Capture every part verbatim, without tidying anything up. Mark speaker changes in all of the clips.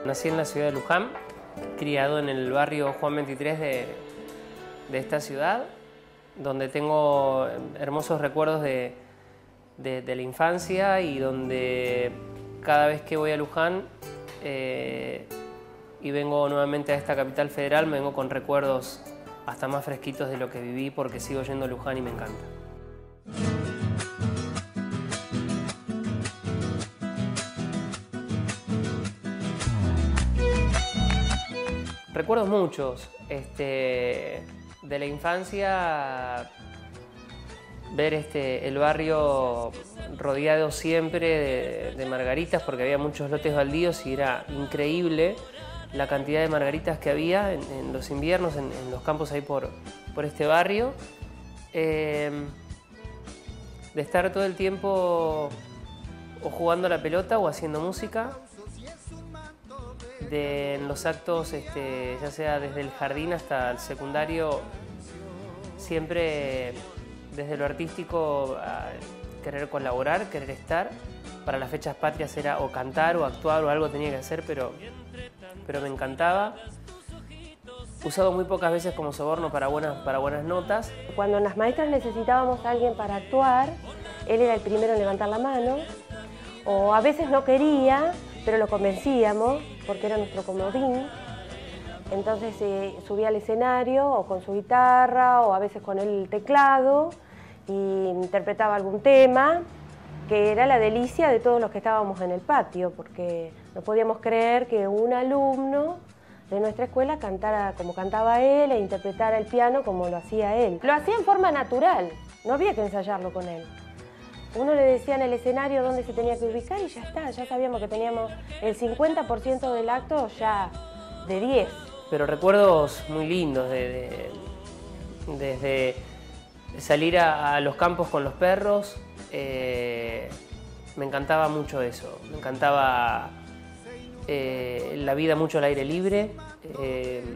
Speaker 1: Nací en la ciudad de Luján, criado en el barrio Juan veintitrés de, de esta ciudad, donde tengo hermosos recuerdos de, de, de la infancia y donde cada vez que voy a Luján eh, y vengo nuevamente a esta capital federal, me vengo con recuerdos hasta más fresquitos de lo que viví, porque sigo yendo a Luján y me encanta. Recuerdos muchos, este, de la infancia, ver este, el barrio rodeado siempre de, de margaritas, porque había muchos lotes baldíos y era increíble la cantidad de margaritas que había en, en los inviernos, en, en los campos ahí por, por este barrio. Eh, de estar todo el tiempo o jugando a la pelota o haciendo música. De, en los actos, este, ya sea desde el jardín hasta el secundario, siempre desde lo artístico a querer colaborar, querer estar. Para las fechas patrias era o cantar o actuar o algo tenía que hacer, pero, pero me encantaba. Usado muy pocas veces como soborno para buenas, para buenas notas.
Speaker 2: Cuando las maestras necesitábamos a alguien para actuar, él era el primero en levantar la mano, o a veces no quería, pero lo convencíamos, porque era nuestro comodín. Entonces eh, subía al escenario o con su guitarra o a veces con el teclado y interpretaba algún tema, que era la delicia de todos los que estábamos en el patio, porque no podíamos creer que un alumno de nuestra escuela cantara como cantaba él e interpretara el piano como lo hacía él. Lo hacía en forma natural, no había que ensayarlo con él. Uno le decía en el escenario dónde se tenía que ubicar y ya está, ya sabíamos que teníamos el cincuenta por ciento del acto ya de diez.
Speaker 1: Pero recuerdos muy lindos, de, de, desde salir a, a los campos con los perros, eh, me encantaba mucho eso, me encantaba eh, la vida mucho al aire libre, eh,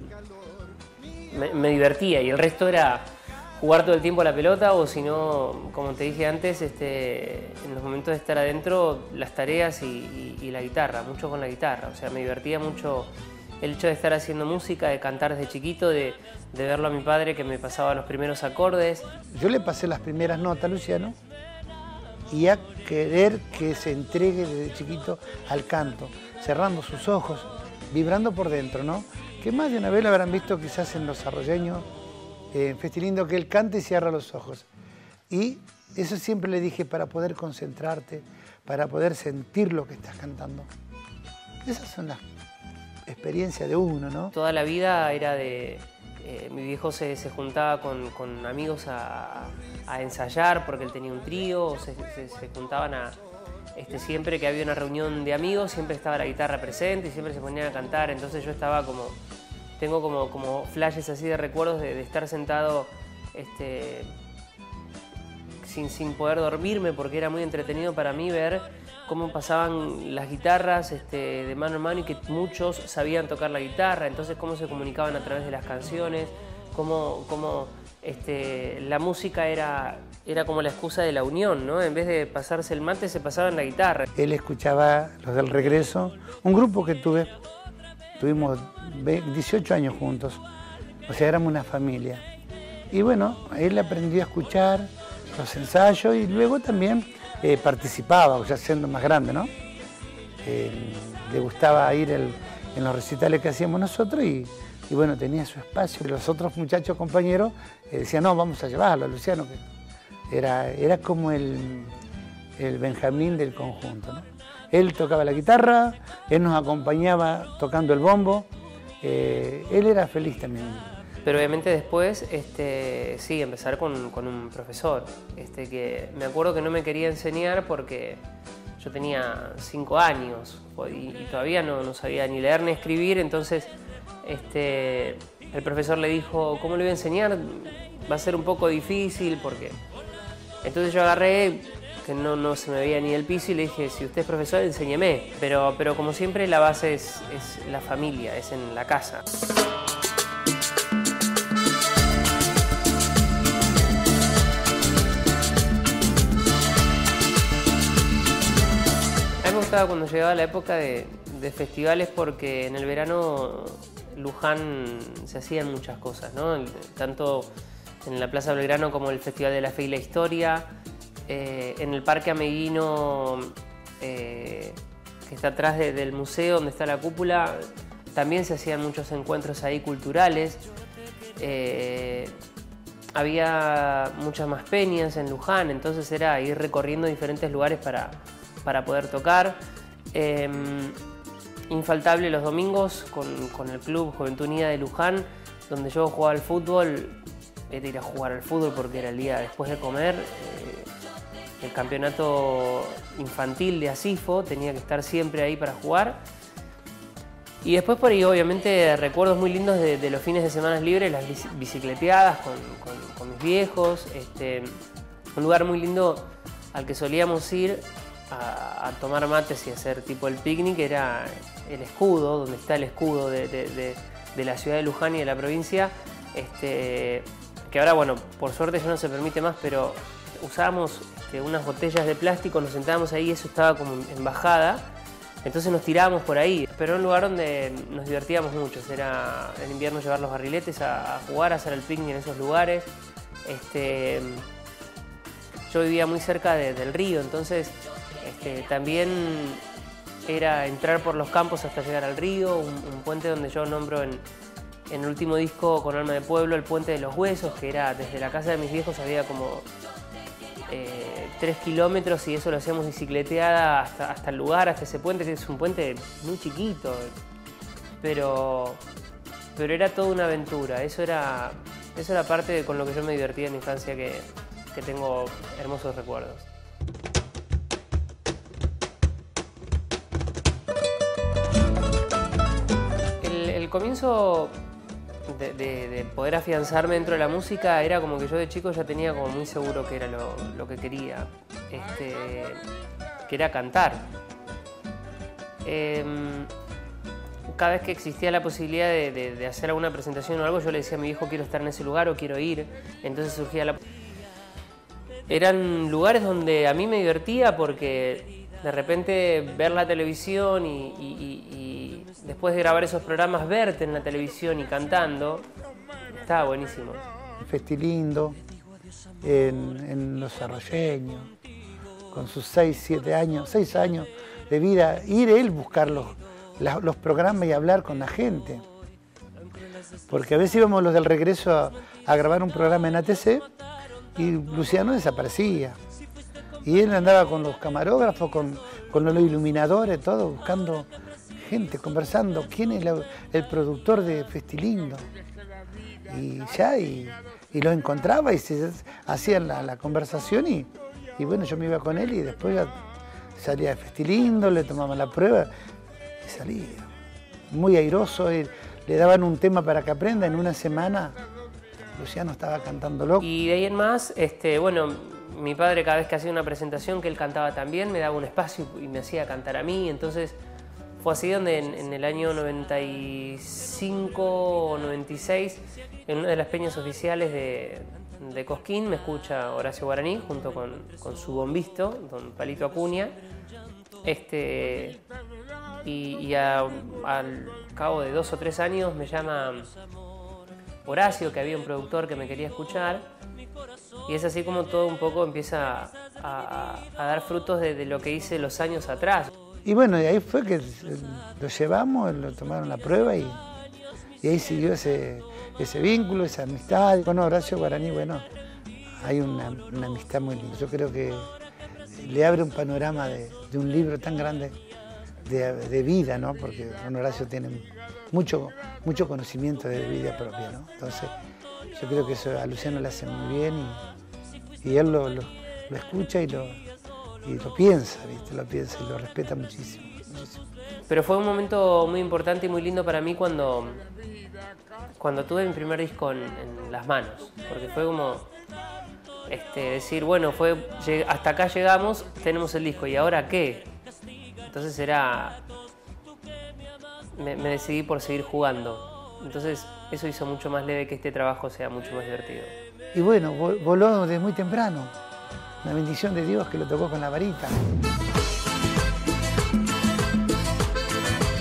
Speaker 1: me, me divertía y el resto era jugar todo el tiempo a la pelota o si no, como te dije antes, este, en los momentos de estar adentro, las tareas y, y, y la guitarra, mucho con la guitarra. O sea, me divertía mucho el hecho de estar haciendo música, de cantar desde chiquito, de, de verlo a mi padre que me pasaba los primeros acordes.
Speaker 3: Yo le pasé las primeras notas a Luciano y a querer que se entregue desde chiquito al canto, cerrando sus ojos, vibrando por dentro, ¿no? Que más de una vez lo habrán visto quizás en los arroyeños, en Festilindo, que él canta y cierra los ojos. Y eso siempre le dije, para poder concentrarte, para poder sentir lo que estás cantando. Esas son las experiencias de uno, ¿no?
Speaker 1: Toda la vida era de... Eh, mi viejo se, se juntaba con, con amigos a, a ensayar porque él tenía un trío, se, se, se juntaban a... Este, siempre que había una reunión de amigos, siempre estaba la guitarra presente y siempre se ponían a cantar, entonces yo estaba como... Tengo como, como flashes así de recuerdos de, de estar sentado este, sin, sin poder dormirme, porque era muy entretenido para mí ver cómo pasaban las guitarras este, de mano en mano y que muchos sabían tocar la guitarra, entonces cómo se comunicaban a través de las canciones, cómo, cómo este, la música era, era como la excusa de la unión, ¿no? En vez de pasarse el mate, se pasaban la guitarra.
Speaker 3: Él escuchaba Los del Regreso, un grupo que tuve. Tuvimos dieciocho años juntos, o sea, éramos una familia. Y bueno, él aprendió a escuchar los ensayos y luego también eh, participaba, o sea, siendo más grande, ¿no? Eh, le gustaba ir el, en los recitales que hacíamos nosotros y, y bueno, tenía su espacio. Los otros muchachos compañeros eh, decían, no, vamos a llevarlo a Luciano, que era, era como el, el Benjamín del conjunto, ¿no? Él tocaba la guitarra, él nos acompañaba tocando el bombo, eh, él era feliz también.
Speaker 1: Pero obviamente después, este, sí, empezar con, con un profesor, este, que me acuerdo que no me quería enseñar porque yo tenía cinco años y, y todavía no, no sabía ni leer ni escribir, entonces este, el profesor le dijo, ¿cómo le voy a enseñar? Va a ser un poco difícil porque... Entonces yo agarré... que no, no se me veía ni el piso y le dije, si usted es profesor, enséñeme. Pero, pero como siempre, la base es, es la familia, es en la casa. A mí me gustaba cuando llegaba la época de, de festivales porque en el verano Luján se hacían muchas cosas, ¿no? El, tanto en la Plaza Belgrano como el Festival de la Fe y la Historia, eh, en el Parque Ameguino, eh, que está atrás de, del museo donde está la cúpula, también se hacían muchos encuentros ahí culturales. Eh, había muchas más peñas en Luján, entonces era ir recorriendo diferentes lugares para, para poder tocar. Eh, infaltable los domingos con, con el Club Juventud Unida de Luján, donde yo jugaba al fútbol. Era ir a jugar al fútbol porque era el día después de comer. Eh, el campeonato infantil de ASIFO tenía que estar siempre ahí para jugar. Y después por ahí obviamente recuerdos muy lindos de, de los fines de semana libres, las bicicleteadas con, con, con mis viejos. Este, un lugar muy lindo al que solíamos ir a, a tomar mates y hacer tipo el picnic era el Escudo, donde está el escudo de, de, de, de la ciudad de Luján y de la provincia. Este, que ahora, bueno, por suerte ya no se permite más, pero usábamos este, unas botellas de plástico, nos sentábamos ahí y eso estaba como en bajada. Entonces nos tirábamos por ahí, pero era un lugar donde nos divertíamos mucho. Era en invierno llevar los barriletes a, a jugar, a hacer el picnic en esos lugares. Este, yo vivía muy cerca de, del río, entonces este, también era entrar por los campos hasta llegar al río, un, un puente donde yo nombro en, en el último disco con Alma de Pueblo, el Puente de los Huesos, que era desde la casa de mis viejos había como Eh, tres kilómetros y eso lo hacíamos bicicleteada hasta, hasta el lugar, hasta ese puente, que es un puente muy chiquito, pero, pero era toda una aventura. Eso era, eso era parte de con lo que yo me divertía en mi infancia, que, que tengo hermosos recuerdos. El, el comienzo De, de, de poder afianzarme dentro de la música era como que yo de chico ya tenía como muy seguro que era lo, lo que quería, este, que era cantar. Eh, cada vez que existía la posibilidad de, de, de hacer alguna presentación o algo, yo le decía a mi viejo quiero estar en ese lugar o quiero ir, entonces surgía la... Eran lugares donde a mí me divertía porque de repente ver la televisión y, y, y, y después de grabar esos programas verte en la televisión y cantando, estaba buenísimo.
Speaker 3: Festilindo, en, en Los Arroyeños, con sus seis, siete años, seis años de vida, ir él buscar los, los programas y hablar con la gente. Porque a veces íbamos los del regreso a, a grabar un programa en A T C y Luciano desaparecía. Y él andaba con los camarógrafos, con, con los iluminadores, todo, buscando gente, conversando. ¿Quién es la, el productor de Festilindo? Y ya, y, y lo encontraba y se hacían la, la conversación y, y bueno, yo me iba con él y después ya salía de Festilindo, le tomaban la prueba y salía. Muy airoso, él, le daban un tema para que aprenda en una semana. Luciano estaba cantando loco.
Speaker 1: Y de ahí en más, este, bueno, mi padre cada vez que hacía una presentación que él cantaba también, me daba un espacio y me hacía cantar a mí. Entonces fue así donde en, en el año noventa y cinco o noventa y seis, en una de las peñas oficiales de, de Cosquín, me escucha Horacio Guaraní junto con, con su bombisto, don Palito Acuña. Este, y y a, al cabo de dos o tres años me llama Horacio, que había un productor que me quería escuchar. Y es así como todo un poco empieza a, a, a dar frutos de, de lo que hice los años atrás.
Speaker 3: Y bueno, y ahí fue que lo llevamos, lo tomaron la prueba y, y ahí siguió ese, ese vínculo, esa amistad. Con Horacio Guaraní, bueno, hay una, una amistad muy linda. Yo creo que le abre un panorama de, de un libro tan grande de, de vida, ¿no? Porque don Horacio tiene mucho, mucho conocimiento de vida propia, ¿no? Entonces, yo creo que eso a Luciano le hace muy bien y, y él lo, lo, lo escucha y lo, y lo piensa, ¿viste? Lo piensa y lo respeta muchísimo, muchísimo.
Speaker 1: Pero fue un momento muy importante y muy lindo para mí cuando, cuando tuve mi primer disco en, en las manos, porque fue como este, decir, bueno, fue, hasta acá llegamos, tenemos el disco, ¿y ahora qué? Entonces era, me, me decidí por seguir jugando. Entonces eso hizo mucho más leve que este trabajo sea mucho más divertido.
Speaker 3: Y bueno, voló desde muy temprano. Una bendición de Dios que lo tocó con la varita.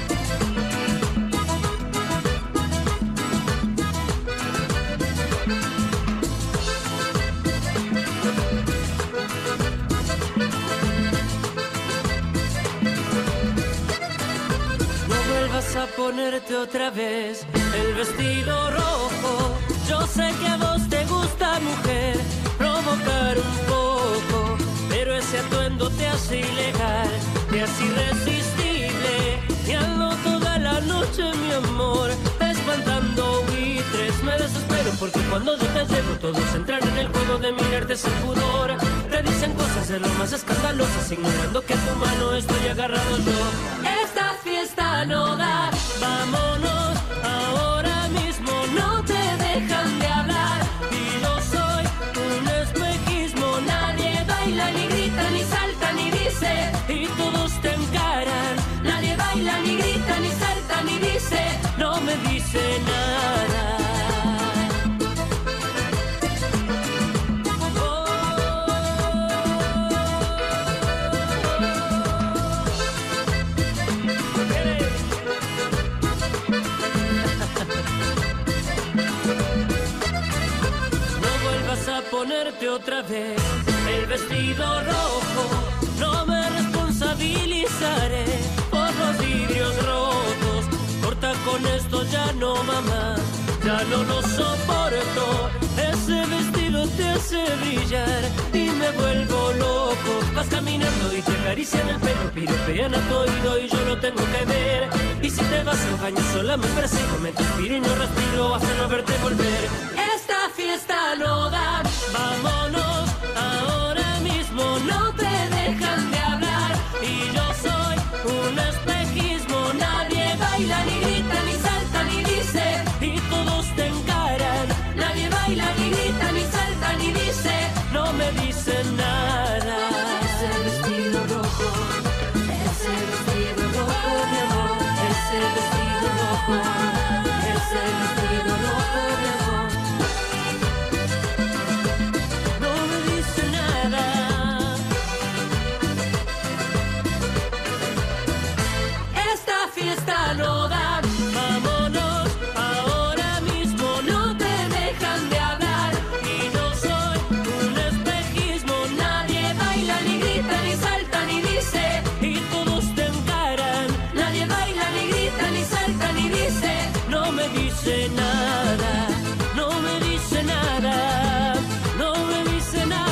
Speaker 4: a ponerte otra vez el vestido rojo. Yo sé que a vos te gusta, mujer, provocar un poco, pero ese atuendo te hace ilegal, te hace irresistible. Y ando toda la noche, mi amor, espantando buitres. Me desespero porque cuando yo te llevo todos entran en el juego de mirarte sin pudor. Te dicen cosas de lo más escandalosas, ignorando que a tu mano estoy agarrado yo. Esta fiesta no da, vámonos ahora mismo, no te dejan de hablar. Y yo soy un espejismo, nadie baila, ni grita, ni salta, ni dice, y todos te encaran. Nadie baila, ni grita, ni salta, ni dice, no me dice nada. Ponerte otra vez el vestido rojo, no me responsabilizaré por los vidrios rotos. Corta con esto, ya no, mamá, ya no lo soporto. Ese vestido te hace brillar y me vuelvo loco. Vas caminando y te acarician el pelo, piropean a tu oído y yo lo tengo que ver. Y si te vas al baño sola me persigo, me transpiro y no respiro hasta no verte volver. Esta fiesta no da, vámonos ahora mismo, no te dejan de hablar. Y yo soy un espejismo, nadie baila, ni grita, ni salta, ni dice, y todos te encaran. Nadie baila, ni grita, ni salta, ni dice, no me dicen nada. Ese vestido rojo, ese vestido rojo, mi amor, ese vestido rojo, ese vestido rojo, mi amor. Fiesta no da, vámonos ahora mismo, no te dejan de hablar. Y yo soy un espejismo, nadie baila, ni grita, ni salta, ni dice, y todos te encaran. Nadie baila, ni grita, ni salta, ni dice, no me dice nada, no me dice nada, no me dice nada.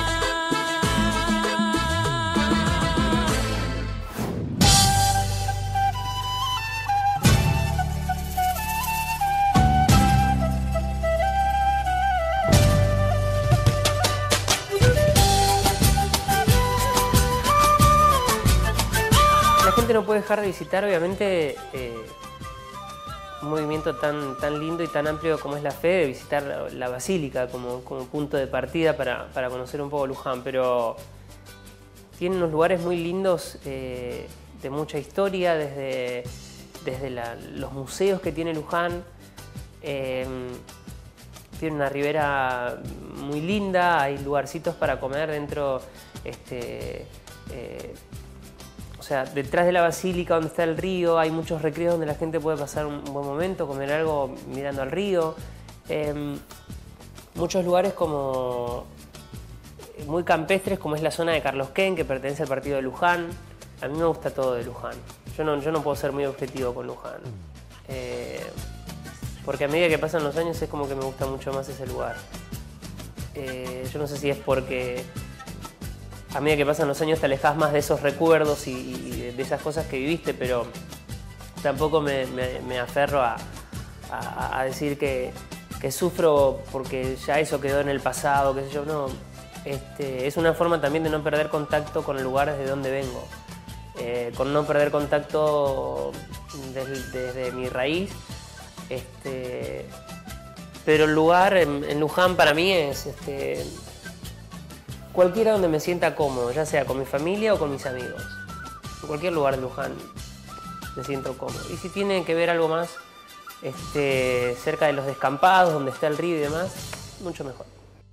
Speaker 1: La gente no puede dejar de visitar, obviamente, eh, un movimiento tan, tan lindo y tan amplio como es la fe, de visitar la, la Basílica como, como punto de partida para, para conocer un poco Luján, pero tiene unos lugares muy lindos, eh, de mucha historia, desde, desde la, los museos que tiene Luján. Eh, tiene una ribera muy linda, hay lugarcitos para comer dentro, este, eh, o sea, detrás de la basílica donde está el río, hay muchos recreos donde la gente puede pasar un buen momento, comer algo mirando al río. Eh, muchos lugares como muy campestres, como es la zona de Carlos Quén, que pertenece al partido de Luján. A mí me gusta todo de Luján. Yo no, yo no puedo ser muy objetivo con Luján. Eh, porque a medida que pasan los años es como que me gusta mucho más ese lugar. Eh, yo no sé si es porque a medida que pasan los años te alejas más de esos recuerdos y, y de esas cosas que viviste, pero tampoco me, me, me aferro a, a, a decir que, que sufro porque ya eso quedó en el pasado, qué sé yo, no. Este, es una forma también de no perder contacto con el lugar desde donde vengo, eh, con no perder contacto desde, desde mi raíz. Este, pero el lugar en, en Luján para mí es este, cualquiera donde me sienta cómodo, ya sea con mi familia o con mis amigos. En cualquier lugar de Luján me siento cómodo. Y si tiene que ver algo más este, cerca de los descampados, donde está el río y demás, mucho mejor.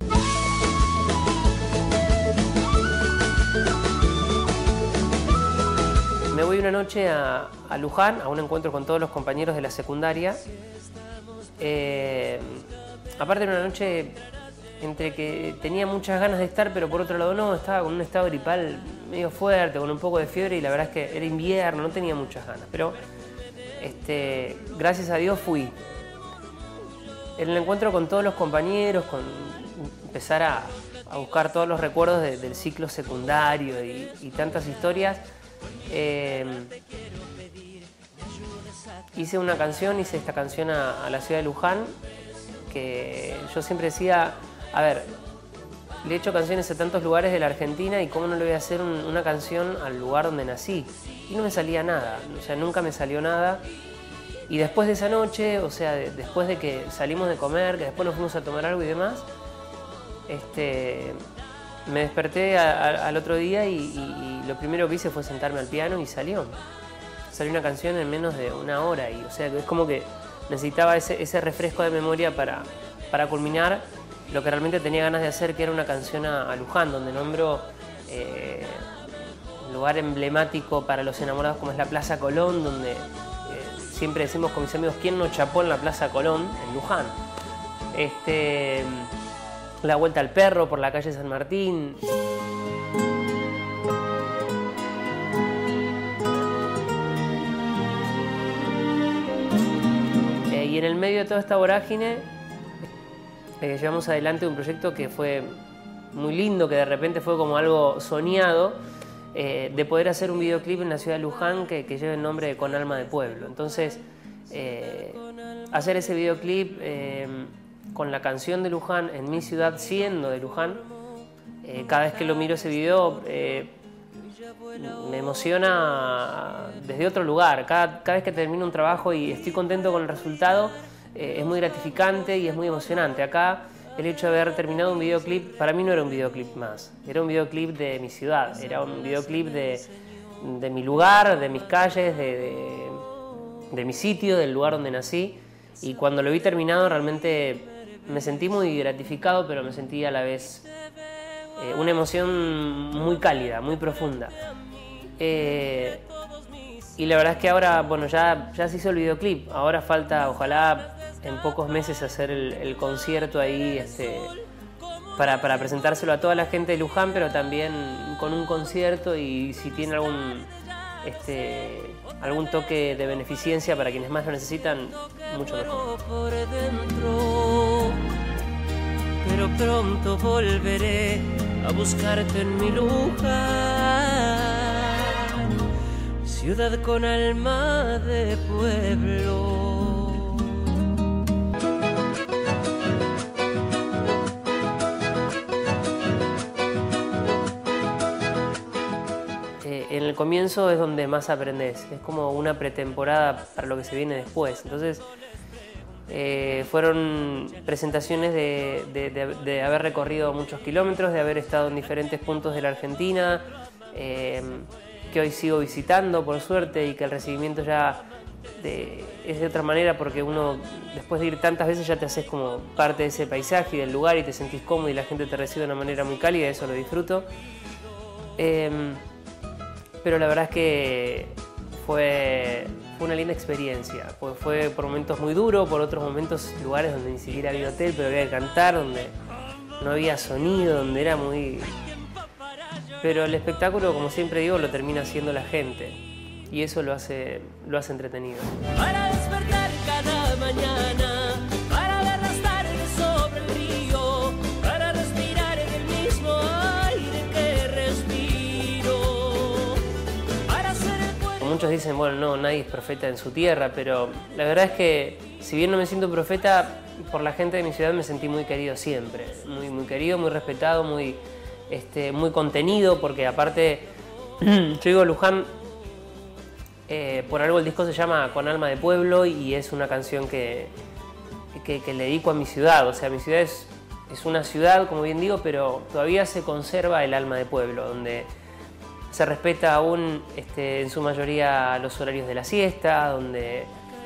Speaker 1: Me voy una noche a, a Luján, a un encuentro con todos los compañeros de la secundaria. Eh, aparte era una noche entre que tenía muchas ganas de estar, pero por otro lado no, estaba con un estado gripal medio fuerte, con un poco de fiebre y la verdad es que era invierno, no tenía muchas ganas. Pero este, gracias a Dios fui. En el encuentro con todos los compañeros, con empezar a, a buscar todos los recuerdos de, del ciclo secundario y, y tantas historias, eh, hice una canción, hice esta canción a, a la ciudad de Luján, que yo siempre decía, a ver, le he hecho canciones a tantos lugares de la Argentina y cómo no le voy a hacer un, una canción al lugar donde nací. Y no me salía nada, o sea, nunca me salió nada. Y después de esa noche, o sea, de, después de que salimos de comer, que después nos fuimos a tomar algo y demás, este, me desperté a, a, al otro día y, y, y lo primero que hice fue sentarme al piano y salió. Salió una canción en menos de una hora y, o sea, es como que necesitaba ese, ese refresco de memoria para, para culminar lo que realmente tenía ganas de hacer, que era una canción a, a Luján, donde nombro eh, un lugar emblemático para los enamorados como es la Plaza Colón, donde siempre decimos con mis amigos, ¿quién no chapó en la Plaza Colón, en Luján? Este, la Vuelta al Perro por la calle San Martín. Eh, y en el medio de toda esta vorágine, eh, llevamos adelante un proyecto que fue muy lindo, que de repente fue como algo soñado, Eh, de poder hacer un videoclip en la ciudad de Luján que, que lleve el nombre de Con Alma de Pueblo. Entonces, eh, hacer ese videoclip eh, con la canción de Luján en mi ciudad, siendo de Luján, eh, cada vez que lo miro ese video eh, me emociona desde otro lugar. Cada, cada vez que termino un trabajo y estoy contento con el resultado, eh, es muy gratificante y es muy emocionante. Acá, el hecho de haber terminado un videoclip, para mí no era un videoclip más, era un videoclip de mi ciudad, era un videoclip de, de mi lugar, de mis calles, de, de, de mi sitio, del lugar donde nací. Y cuando lo vi terminado realmente me sentí muy gratificado, pero me sentí a la vez eh, una emoción muy cálida, muy profunda. Eh, y la verdad es que ahora, bueno, ya, ya se hizo el videoclip, ahora falta, ojalá, en pocos meses hacer el, el concierto ahí este, para, para presentárselo a toda la gente de Luján, pero también con un concierto y si tiene algún, este, algún toque de beneficencia para quienes más lo necesitan, mucho mejor.
Speaker 4: Por dentro, pero pronto volveré a buscarte en mi Luján, ciudad con alma de pueblo.
Speaker 1: En el comienzo es donde más aprendes, es como una pretemporada para lo que se viene después. Entonces eh, fueron presentaciones de, de, de, de haber recorrido muchos kilómetros, de haber estado en diferentes puntos de la Argentina, eh, que hoy sigo visitando por suerte y que el recibimiento ya de, es de otra manera, porque uno después de ir tantas veces ya te haces como parte de ese paisaje y del lugar y te sentís cómodo y la gente te recibe de una manera muy cálida, eso lo disfruto. Eh, Pero la verdad es que fue, fue una linda experiencia. Fue, fue por momentos muy duro, por otros momentos lugares donde ni siquiera había hotel, pero había que cantar, donde no había sonido, donde era muy... Pero el espectáculo, como siempre digo, lo termina haciendo la gente. Y eso lo hace, lo hace entretenido.
Speaker 4: Para despertar cada mañana, para ver las tardes sobre el río, para respirar en el mismo aire que respiro.
Speaker 1: Muchos dicen, bueno, no, nadie es profeta en su tierra, pero la verdad es que, si bien no me siento profeta, por la gente de mi ciudad me sentí muy querido siempre. Muy, muy querido, muy respetado, muy, este, muy contenido, porque aparte, yo digo Luján, eh, por algo el disco se llama Con Alma de Pueblo y es una canción que, que, que le dedico a mi ciudad. O sea, mi ciudad es, es una ciudad, como bien digo, pero todavía se conserva el alma de pueblo, donde se respeta aún este, en su mayoría los horarios de la siesta, donde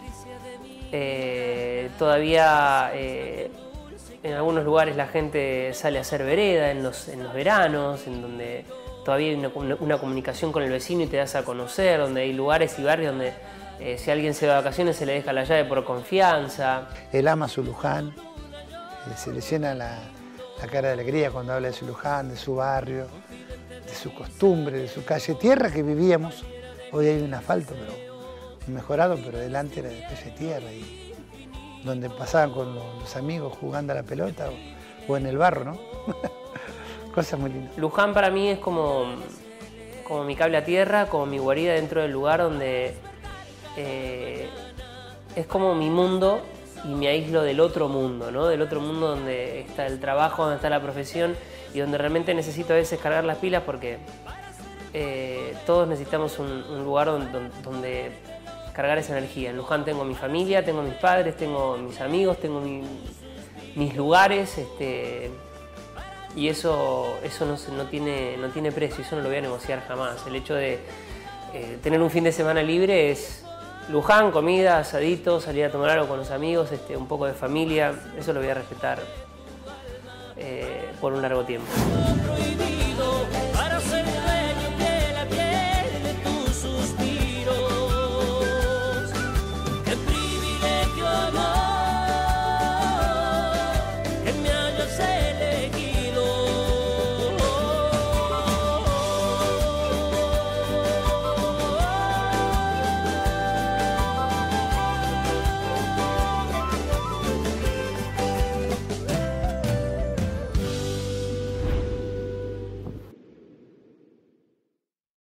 Speaker 1: eh, todavía eh, en algunos lugares la gente sale a hacer vereda en los, en los veranos, en donde todavía hay una, una comunicación con el vecino y te das a conocer, donde hay lugares y barrios donde eh, si alguien se va de vacaciones se le deja la llave por confianza.
Speaker 3: Él ama su Luján, se le llena la, la cara de alegría cuando habla de su Luján, de su barrio, de su costumbre, de su calle. Tierra que vivíamos, hoy hay un asfalto, pero mejorado, pero delante era de calle tierra, y donde pasaban con los, los amigos jugando a la pelota o, o en el barro, ¿no? Cosas muy lindas.
Speaker 1: Luján para mí es como, como mi cable a tierra, como mi guarida dentro del lugar donde eh, es como mi mundo y me aíslo del otro mundo, ¿no? Del otro mundo donde está el trabajo, donde está la profesión y donde realmente necesito a veces cargar las pilas porque eh, todos necesitamos un, un lugar donde, donde cargar esa energía. En Luján tengo mi familia, tengo mis padres, tengo mis amigos, tengo mi, mis lugares, este, y eso, eso no, no, tiene, no tiene precio, eso no lo voy a negociar jamás. El hecho de eh, tener un fin de semana libre es Luján, comida, asadito, salir a tomar algo con los amigos, este, un poco de familia, eso lo voy a respetar eh, por un largo tiempo.